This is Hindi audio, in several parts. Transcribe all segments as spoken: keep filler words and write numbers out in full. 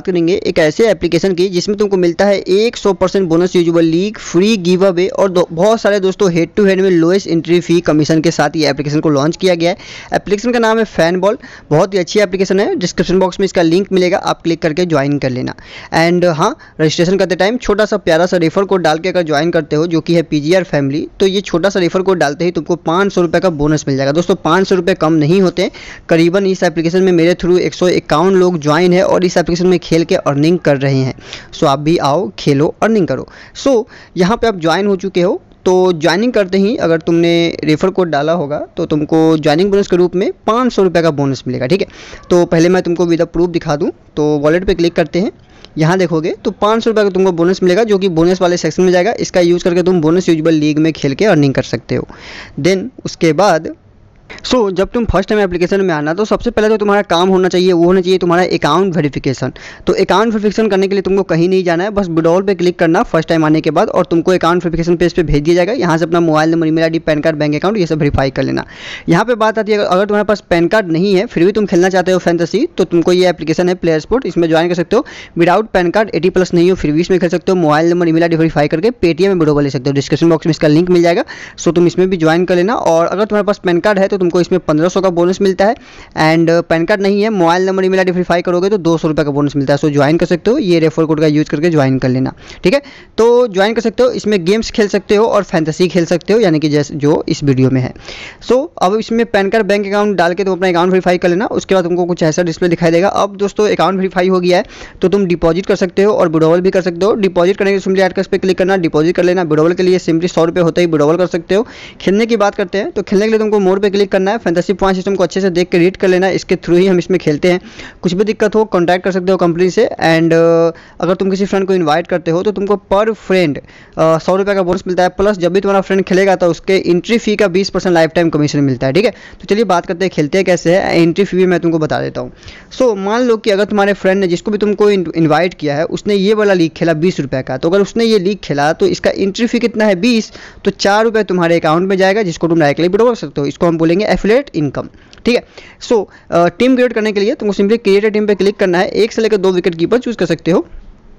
करेंगे एक ऐसे एप्लीकेशन की जिसमें तुमको मिलता है एक सौ percent bonus usual league, free giveaway और बहुत सारे दोस्तों हेड टू हेड में लोएस्ट एंट्री फी कमीशन के साथ ये एप्लीकेशन को लॉन्च किया गया है। एप्लीकेशन का नाम है फैनबॉल, बहुत ही अच्छी एप्लीकेशन है। डिस्क्रिप्शन बॉक्स में इसका लिंक मिलेगा, आप क्लिक करके ज्वाइन कर लेना। एंड हाँ, रजिस्ट्रेशन करते टाइम छोटा सा प्यारा सा रेफर कोड डाल के अगर ज्वाइन करते हो जो कि है पीजीआर फैमिली, तो ये छोटा सा रेफर कोड डालते ही तुमको पाँच सौ रुपये का बोनस मिल जाएगा। दोस्तों पाँच सौ रुपये कम नहीं होते, करीबन इस एप्लीकेशन में मेरे थ्रू एक सौ इक्यावन लोग ज्वाइन है और इस एप्लीकेशन में खेल के अर्निंग कर रहे हैं। सो आप भी आओ, खेलो, अर्निंग करो। सो यहाँ पे आप ज्वाइन हो चुके हो, तो ज्वाइनिंग करते ही अगर तुमने रेफर कोड डाला होगा तो तुमको ज्वाइनिंग बोनस के रूप में पाँच सौ रुपये का बोनस मिलेगा। ठीक है, तो पहले मैं तुमको विद प्रूफ दिखा दूँ। तो वॉलेट पे क्लिक करते हैं, यहाँ देखोगे तो पाँच सौ रुपये का तुमको बोनस मिलेगा जो कि बोनस वाले सेक्शन में जाएगा। इसका यूज़ करके तुम बोनस यूजुअल लीग में खेल के अर्निंग कर सकते हो। देन उसके बाद सो so, जब तुम फर्स्ट टाइम एप्लीकेशन में आना तो सबसे पहले तो तुम्हारा काम होना चाहिए, वो होना चाहिए तुम्हारा अकाउंट वेरिफिकेशन। तो अकाउंट वेरिफिकेशन करने के लिए तुमको कहीं नहीं जाना है, बस विड्रॉल पे क्लिक करना फर्स्ट टाइम आने के बाद और तुमको अकाउंट वेरिफिकेशन पेज पे भेज दिया जाएगा। यहाँ से अपना mobile number, email ID, PAN card, bank account ये सब वेरीफाई कर लेना। यहाँ पे बात आती है अगर तुम्हारे पास पैन कार्ड नहीं है फिर भी तुम खेलना चाहते हो फैंटेसी, तो तुमको ये एप्लीकेशन है प्लेयर स्पोर्ट, इसमें ज्वाइन कर सकते हो। Without PAN card eighty plus नहीं हो फिर भी इसमें खेल सकते हो। Mobile number, email ID verify करके पेटीएम में विड्रॉल ले सकते हो। डिस्क्रिप्शन बॉक्स में इसका लिंक मिल जाएगा, सो तुम इसमें भी ज्वाइन कर लेना। और अगर तुम्हारे पास पैन कार्ड है तो तुमको इसमें पंद्रह का बोनस मिलता है। एंड पैन कार्ड नहीं है, mobile number, email ID verify करोगे तो दो सौ रुपये का बोनस मिलता है। सो ज्वाइन कर सकते हो, ये रेफर कोड का यूज करके ज्वाइन कर लेना। ठीक है, तो ज्वाइन कर सकते हो। इसमें गेम्स खेल सकते हो और फैंटेसी खेल सकते हो, यानी कि जैसे जो इस वीडियो में है। सो so, अब इसमें पैन कार्ड, बैंक अकाउंट डाल के तुम अपना अकाउंट वेरीफाई कर लेना। उसके बाद तुमको कुछ ऐसा डिस्प्ले दिखाई देगा। अब दोस्तों अकाउंट वेरीफाई हो गया है तो तुम डिपॉजिट कर सकते हो और विड्रॉल भी कर सकते हो। डिपॉजिट करने के लिए सिंपली एड पे क्लिक करना, डिपॉजिट कर लेना। विड्रॉल के लिए सिंपली सौ रुपये होता ही विड्रॉल कर सकते हो। खेलने की बात करते हैं तो खेलने के लिए तुमको मोड पे क्लिक करना है। फैंटेसी पॉइंट सिस्टम को अच्छे से देख के रीड कर लेना, इसके थ्रू ही हम इसमें खेलते हैं। कुछ भी दिक्कत हो कॉन्टैक्ट कर सकते हो कंपनी से। एंड uh, अगर तुम किसी फ्रेंड को इनवाइट करते हो तो तुमको पर फ्रेंड सौ रुपये का बोनस मिलता है। प्लस जब भी तुम्हारा फ्रेंड खेलेगा तो उसके एंट्री फी का बीस परसेंट लाइफ टाइम कमीशन मिलता है। ठीक है, तो चलिए बात करते हैं खेलते हैं कैसे है। एंट्री फी भी मैं तुमको बता देता हूँ। सो so, मान लो कि अगर तुम्हारे फ्रेंड ने जिसको भी तुमको इन्वाइट किया है उसने ये वाला लीग खेला बीस रुपये का, तो अगर उसने ये लीग खेला तो इसका एंट्री फी कितना है बीस, तो चार रुपये तुम्हारे अकाउंट में जाएगा जिसको तुम डायरेक्टली विड्रॉ कर सकते हो। इसको हम बोलेंगे एफिलिएट इनकम। ठीक है, सो टीम क्रिएट करने के लिए तुमको सिंपली क्रिएट टीम पे क्लिक करना है। एक से लेकर दो विकेट कीपर चूज कर सकते हो,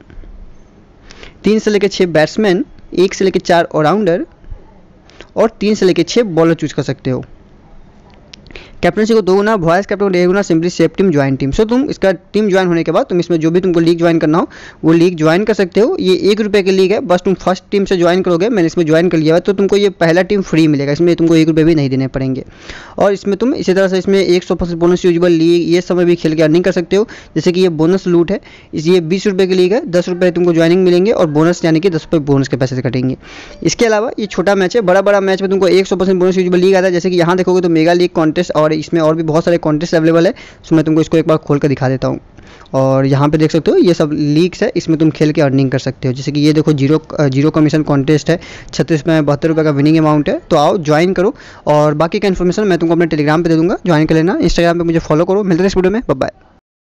तीन से लेकर छः बैट्समैन, एक से लेकर चार ऑलराउंडर और तीन से लेकर छः बॉलर चूज कर सकते हो। कैप्टनसी को दो गुना, वॉइस कैप्टन एक गुना, simply save team, join team. So तुम इसका टीम ज्वाइन होने के बाद तुम इसमें जो भी तुमको लीग ज्वाइन करना हो वो लीग ज्वाइन कर सकते हो। ये एक रुपये की लीग है, बस तुम फर्स्ट टीम से ज्वाइन करोगे। मैंने इसमें ज्वाइन कर लिया है तो तुमको ये पहला टीम फ्री मिलेगा, इसमें तुमको एक रुपये भी नहीं देने पड़ेंगे। और इसमें तुम इसी तरह से इसमें एक सौ परसेंट बोनस यूजुअल लीग ये समय भी खेल के अर्निंग कर सकते हो। जैसे कि ये बोनस लूट है, ये बीस रुपये की लीग है, दस रुपये तुमको ज्वाइनिंग मिलेंगे और बोनस यानी कि दस रुपये बोनस के पैसे से कटेंगे। इसके अलावा ये छोटा मैच है, बड़ा बड़ा मैच में तुमको एक सौ परसेंट बोनस यूजुअल लीग आता है। जैसे कि यहाँ देखोगे तो मेगा लीग कॉन्टेस्ट और इसमें और भी बहुत सारे कॉन्टेस्ट अवेलेबल है। सो मैं तुमको इसको एक बार खोल कर दिखा देता हूँ। और यहाँ पे देख सकते हो ये सब लीग्स है, इसमें तुम खेल के अर्निंग कर सकते हो। जैसे कि ये देखो जीरो जीरो कमीशन कॉन्टेस्ट है, छत्तीस में बहत्तर रुपये का विनिंग अमाउंट है। तो आओ ज्वाइन करो और बाकी का इन्फॉर्मेशन मैं तुमको अपने टेलीग्राम पे दे दूँगा, ज्वाइन कर लेना। इंस्टाग्राम पे मुझे फॉलो करो। मिलते हैं इस वीडियो में, बाय बाय।